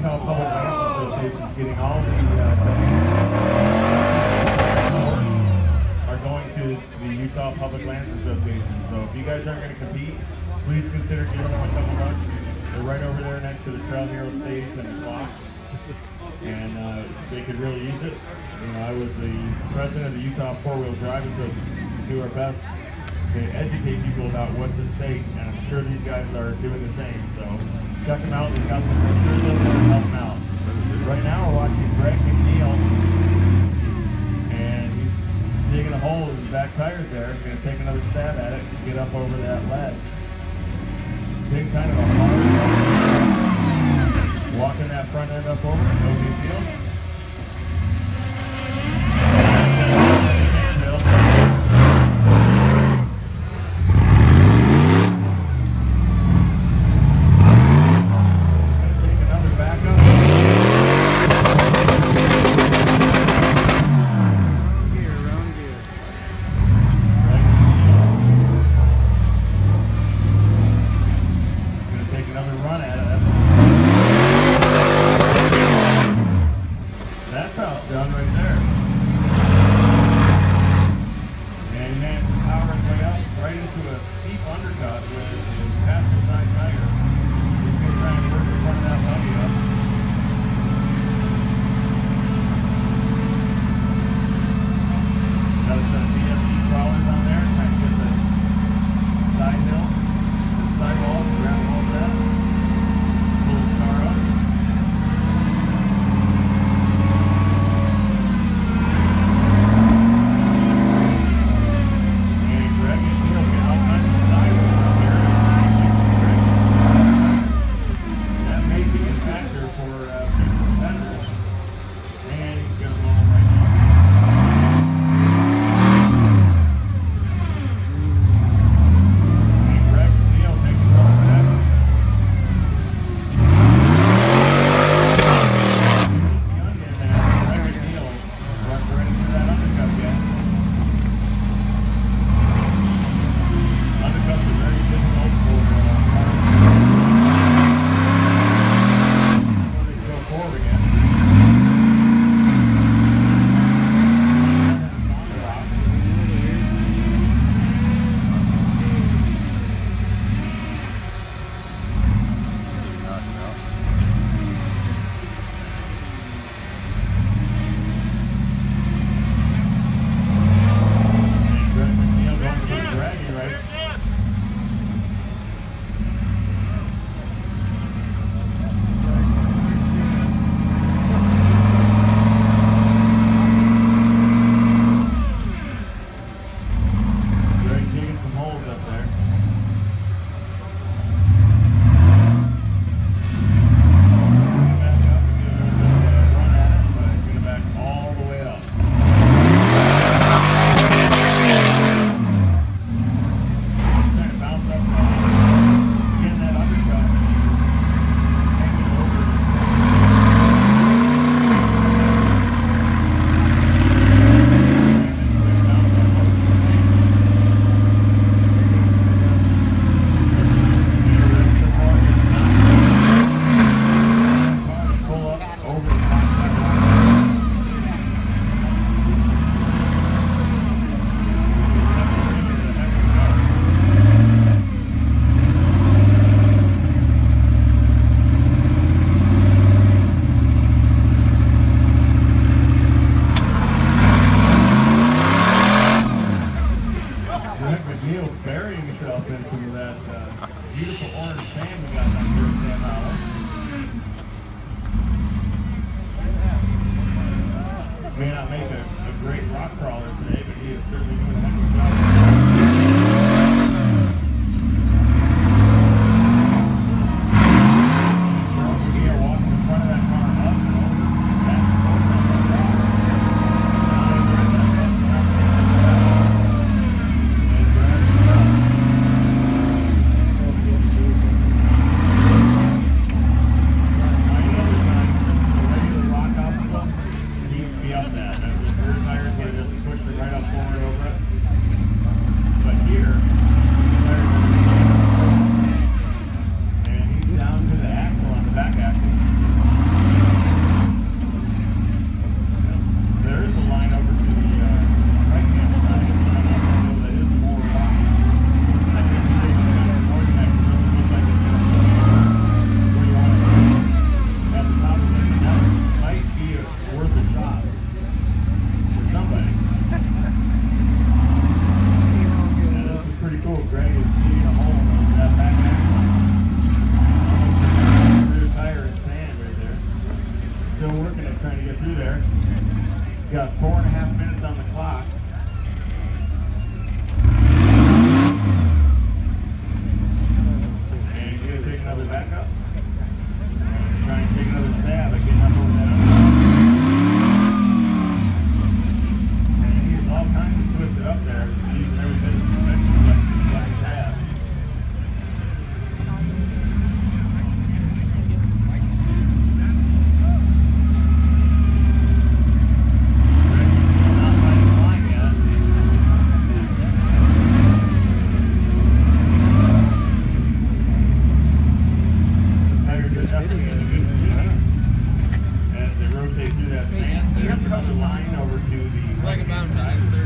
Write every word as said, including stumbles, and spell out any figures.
Utah Public Lands Association is getting all the uh, are going to the Utah Public Lands Association. So if you guys aren't going to compete, please consider giving them a couple bucks. They're right over there next to the Trail Hero stage and the clock, and uh, they could really use it. You know, I was the president of the Utah Four-Wheel Drive Association. We do our best to educate people about what's at stake, and I'm sure these guys are doing the same. So check them out. They've got some brochures over there to help them out. Right now we're watching Greg McNeil, and he's digging a hole in his back tires there. He's going to take another stab at it and get up over that ledge. Big kind of a hard walking that front end up over, no big deal. definitely in a good position. As they rotate through that sand, there's another line over to the It's like about nine thirty.